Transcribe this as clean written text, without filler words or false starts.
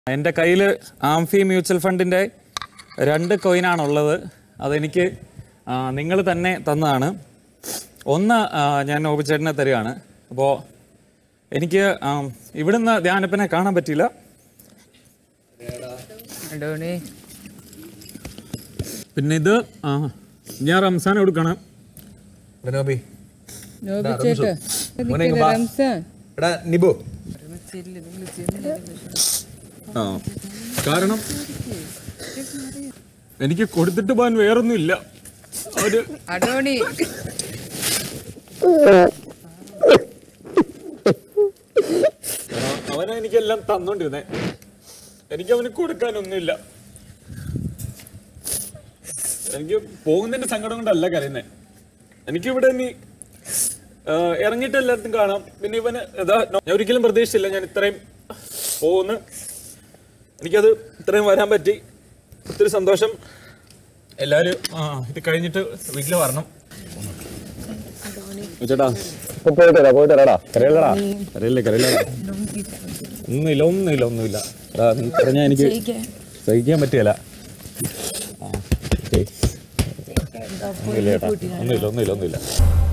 എൻ്റെ കയ്യിൽ amphi mutual ഫണ്ടിൻ്റെ 2 കോയിനാണുള്ളത്. അതെനിക്ക് നിങ്ങൾ തന്നെ തന്നതാണ്. ഒന്ന് ഞാൻ നോബിച്ചേട്ടനെ തരികയാണ്. അപ്പോൾ എനിക്ക് ഇവിടുന്ന് ധ്യാനപ്പനെ കാണാൻ പറ്റിയില്ല. പിന്നെ ഇത് ഞാൻ റംസാൻ കൊടുക്കണം. കാരണം എനിക്ക് കൊടുത്തിട്ട് പോകാൻ വേറൊന്നും ഇല്ല. അവനെ എനിക്കെല്ലാം തന്നോണ്ടിരുന്നേ. എനിക്ക് അവന് കൊടുക്കാനൊന്നുമില്ല. എനിക്ക് പോകുന്നതിന്റെ സങ്കടം കൊണ്ടല്ല കരയുന്നേ. എനിക്കിവിടെ ഇനി ഇറങ്ങിയിട്ട് എല്ലായിടത്തും കാണാം. പിന്നെ ഇവന് ഞാൻ ഒരിക്കലും പ്രതീക്ഷിച്ചില്ല ഞാൻ ഇത്രയും പോകുന്നു. എനിക്കത് ഇത്രയും വരാൻ പറ്റി. ഒത്തിരി സന്തോഷം. എല്ലാവരും ഇത് കഴിഞ്ഞിട്ട് വീട്ടിൽ വരണം. ചേട്ടാ പോയിട്ടാ കരയില്ലടാ. ഒന്നുമില്ല. നീ പറഞ്ഞാൽ എനിക്ക് സഹിക്കാൻ പറ്റിയല്ല. ഒന്നുമില്ല.